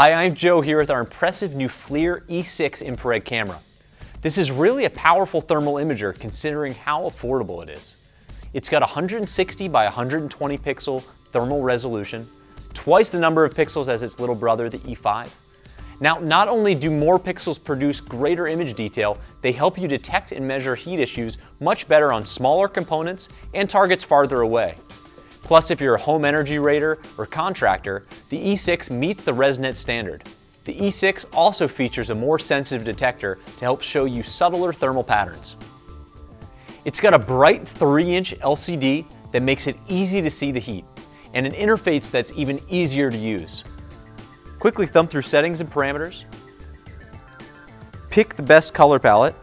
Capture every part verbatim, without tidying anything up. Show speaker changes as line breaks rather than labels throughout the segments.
Hi, I'm Joe here with our impressive new FLIR E six infrared camera. This is really a powerful thermal imager considering how affordable it is. It's got one hundred sixty by one hundred twenty pixel thermal resolution, twice the number of pixels as its little brother, the E five. Now, not only do more pixels produce greater image detail, they help you detect and measure heat issues much better on smaller components and targets farther away. Plus, if you're a home energy rater or contractor, the E six meets the ResNet standard. The E six also features a more sensitive detector to help show you subtler thermal patterns. It's got a bright three inch L C D that makes it easy to see the heat, and an interface that's even easier to use. Quickly thumb through settings and parameters. Pick the best color palette.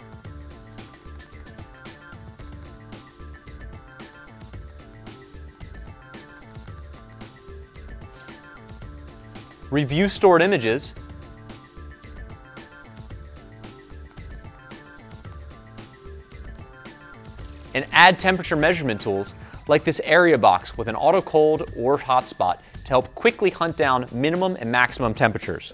Review stored images. And add temperature measurement tools like this area box with an auto cold or hotspot to help quickly hunt down minimum and maximum temperatures.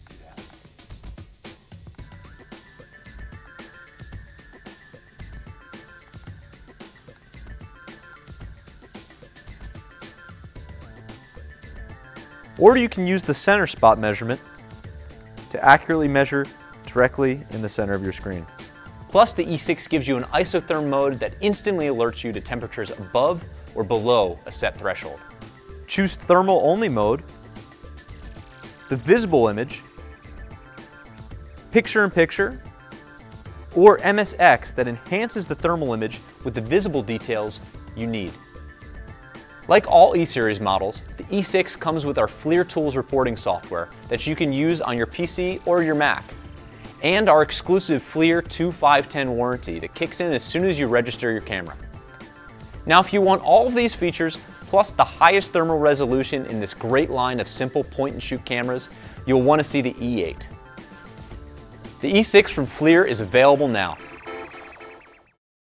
Or you can use the center spot measurement to accurately measure directly in the center of your screen. Plus, the E six gives you an isotherm mode that instantly alerts you to temperatures above or below a set threshold. Choose thermal only mode, the visible image, picture in picture, or M S X that enhances the thermal image with the visible details you need. Like all E-Series models, the E six comes with our FLIR Tools reporting software that you can use on your P C or your Mac, and our exclusive FLIR two five ten warranty that kicks in as soon as you register your camera. Now, if you want all of these features, plus the highest thermal resolution in this great line of simple point-and-shoot cameras, you'll want to see the E eight. The E six from FLIR is available now.